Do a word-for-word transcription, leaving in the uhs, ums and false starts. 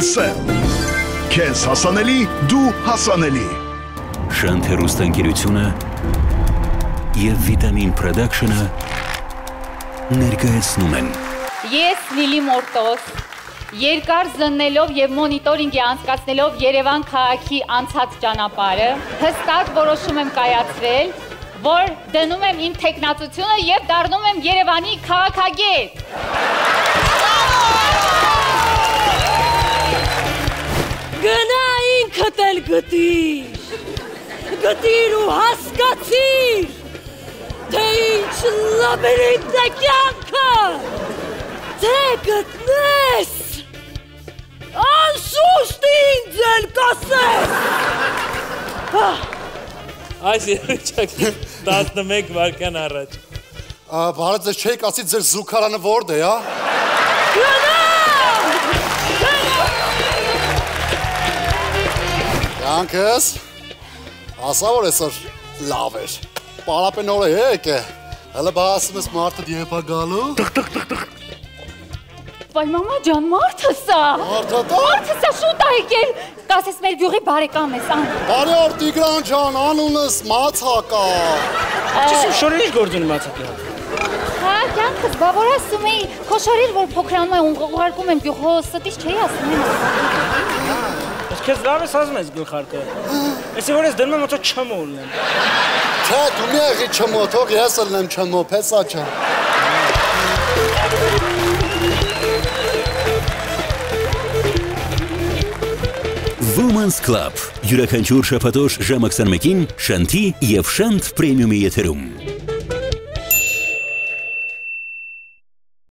Telcel։ Քեզ հասանելի, դու հասանելի։ Շանթ հեռուստաընկերությունը և Վիտամին Production-ը ներկայացնում են։ Ես Լիլի Մորտոս, երկար զննելով և մոնիտորինգի անցկացնելով Երևան քաղաքի անցած ճանապարհը, հստակ որոշում եմ կայացրել, որ դնում եմ իմ թեկնածությունը և դառնում եմ Երևանի քաղաքագետ։ Գնա ինքդ էլ գտիր, գտիր ու հասկացիր, թե ինչ լաբիրինթ է կյանքը, թե գտնես, անշուշտ ինձ էլ կասես։ Այս երեչակ տասնմեկ վարկյան առաջ։ Բարդ ձեզ չեք ասի ձեր զուգարանը որդ է, հա? Գնա! Կյանքս, ասա որ էսօր լավ էր, պարապեն օր է եկ է, հələ բա ասում ես մարդըդ եվ է գալու։ Վայ մամա ջան, մարդը սա։ Մարդը դա։ Մարդը սա շուտ ա եկել, կասես մեր գյուղի բարեկամ ես, ան։ Բարի օր Տիգրան ջան, անունս Մացակ ա։ Չսիմ շորեր ինչ գործ ունի Մացակի հետ։ Հա, կյանքս, բա որ ասում էի, քո շորիր որ փոքրանում է ուղարկում եմ գյուղո ստից չէի ասում եմ։ Քեզ լավ ես ասում ես գլխարկը։ Էսի որ ես դնում եմ ոնց չմո ունեմ։ Չէ, դու մի եղի չմո, թող ես ելնեմ չմո, փեսա ջան։ Women's Club յուրաքանչյուր շաբաթօր ժամը քսանմեկին Շանթի և Շանթ Պրեմիումի եթերում։